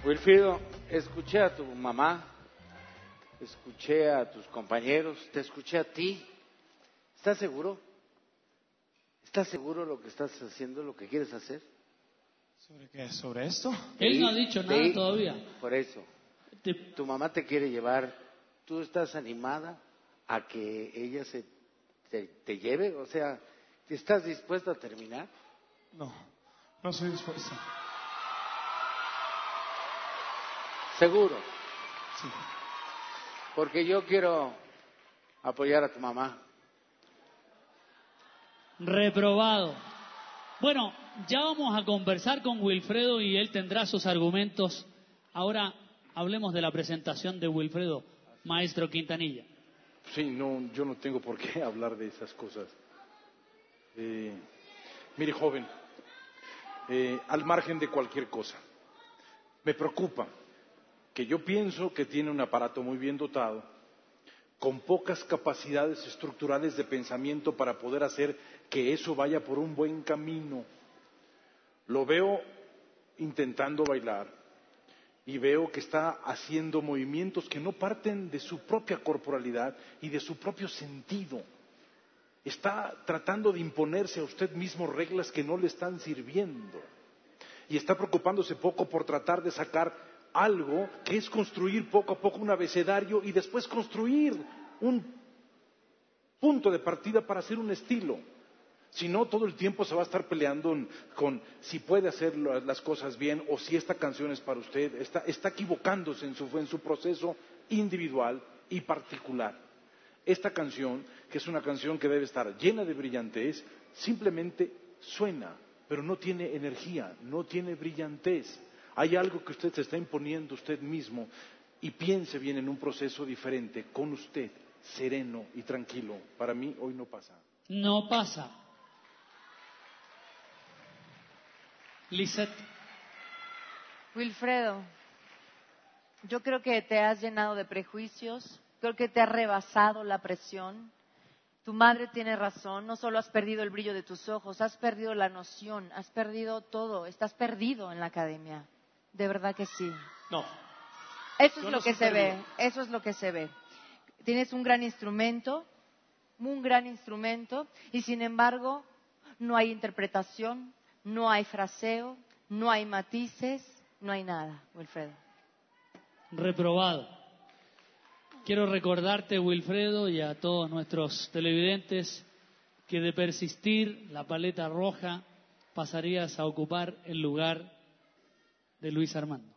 Wilfrido, escuché a tu mamá, escuché a tus compañeros, te escuché a ti. ¿Estás seguro? ¿Estás seguro lo que estás haciendo, lo que quieres hacer? ¿Sobre qué? ¿Sobre esto? Él no ha dicho nada todavía. Por eso. Tu mamá te quiere llevar. ¿Tú estás animada a que ella te lleve? O sea, ¿estás dispuesta a terminar? No, no soy dispuesto. ¿Seguro? Sí. Porque yo quiero apoyar a tu mamá. Reprobado. Bueno, ya vamos a conversar con Wilfredo y él tendrá sus argumentos. Ahora hablemos de la presentación de Wilfredo, maestro Quintanilla. Sí, no, yo no tengo por qué hablar de esas cosas. Mire, joven, al margen de cualquier cosa, me preocupa que yo pienso que tiene un aparato muy bien dotado, con pocas capacidades estructurales de pensamiento para poder hacer que eso vaya por un buen camino. Lo veo intentando bailar y veo que está haciendo movimientos que no parten de su propia corporalidad y de su propio sentido. Está tratando de imponerse a usted mismo reglas que no le están sirviendo. Y está preocupándose poco por tratar de sacar algo que es construir poco a poco un abecedario y después construir un punto de partida para hacer un estilo. Si no, todo el tiempo se va a estar peleando con si puede hacer las cosas bien o si esta canción es para usted. Está equivocándose en su proceso individual y particular. Esta canción, que es una canción que debe estar llena de brillantez, simplemente suena, pero no tiene energía, no tiene brillantez. Hay algo que usted se está imponiendo usted mismo y piense bien en un proceso diferente con usted, sereno y tranquilo. Para mí hoy no pasa. No pasa. Lisette. Wilfredo, yo creo que te has llenado de prejuicios, creo que te ha rebasado la presión. Tu madre tiene razón, no solo has perdido el brillo de tus ojos, has perdido la noción, has perdido todo, estás perdido en la academia. De verdad que sí. No. Eso es Yo lo no que soy se ve, perdido. eso es lo que se ve. Tienes un gran instrumento, y sin embargo no hay interpretación, no hay fraseo, no hay matices, no hay nada, Wilfredo. Reprobado. Quiero recordarte, Wilfredo, y a todos nuestros televidentes, que de persistir la paleta roja pasarías a ocupar el lugar de Luis Armando.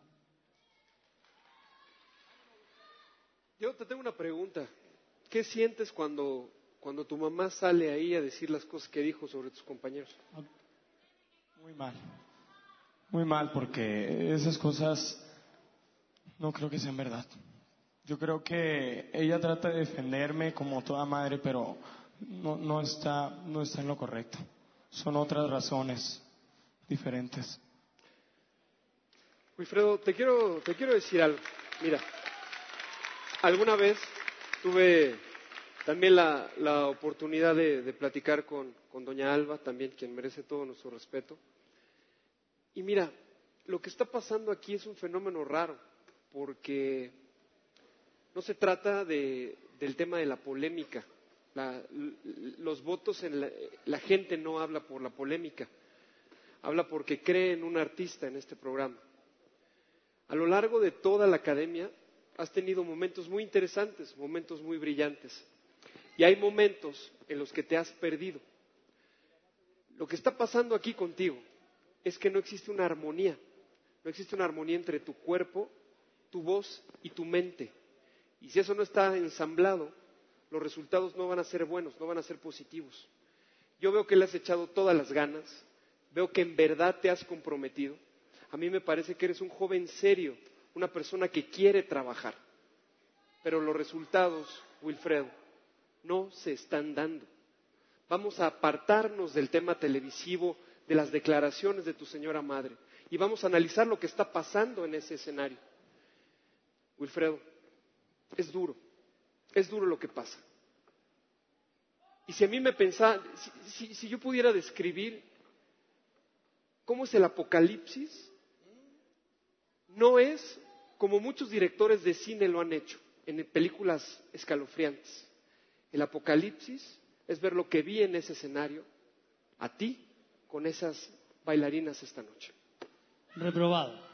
Yo te tengo una pregunta. ¿Qué sientes cuando tu mamá sale ahí a decir las cosas que dijo sobre tus compañeros? Muy mal. Muy mal, porque esas cosas no creo que sean verdad. Yo creo que ella trata de defenderme como toda madre, pero no está en lo correcto. Son otras razones diferentes. Wilfredo, te quiero decir algo. Mira, alguna vez tuve también la oportunidad de platicar con doña Alba, también quien merece todo nuestro respeto. Y mira, lo que está pasando aquí es un fenómeno raro, porque no se trata del tema de la polémica. Los votos, la gente no habla por la polémica, habla porque cree en un artista en este programa. A lo largo de toda la academia has tenido momentos muy interesantes, momentos muy brillantes, y hay momentos en los que te has perdido. Lo que está pasando aquí contigo es que no existe una armonía entre tu cuerpo, tu voz y tu mente. Y si eso no está ensamblado, los resultados no van a ser buenos, no van a ser positivos. Yo veo que le has echado todas las ganas, veo que en verdad te has comprometido. A mí me parece que eres un joven serio, una persona que quiere trabajar. Pero los resultados, Wilfredo, no se están dando. Vamos a apartarnos del tema televisivo, de las declaraciones de tu señora madre, y vamos a analizar lo que está pasando en ese escenario. Wilfredo, es duro lo que pasa. Y si a mí me pensara, si yo pudiera describir cómo es el apocalipsis, no es como muchos directores de cine lo han hecho, en películas escalofriantes. El apocalipsis es ver lo que vi en ese escenario, a ti, con esas bailarinas esta noche. Reprobado.